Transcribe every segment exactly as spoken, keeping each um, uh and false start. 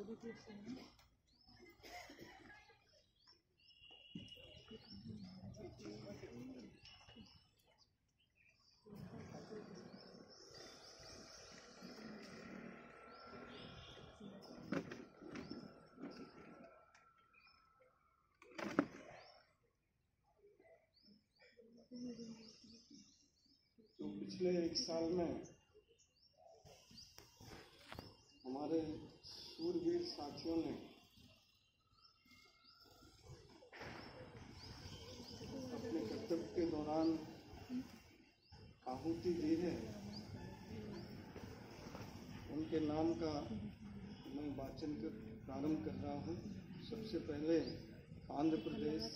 तो पिछले एक साल में हमारे शूरवीर साथियों ने अपने कर्तव्य के दौरान आहुति दी है। उनके नाम का मैं वाचन कर प्रारंभ कर रहा हूँ। सबसे पहले Andhra Pradesh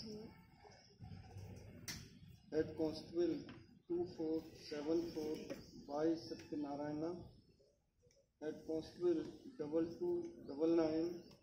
head constable two four seven four Y Satyanarayana, head constable double two double nine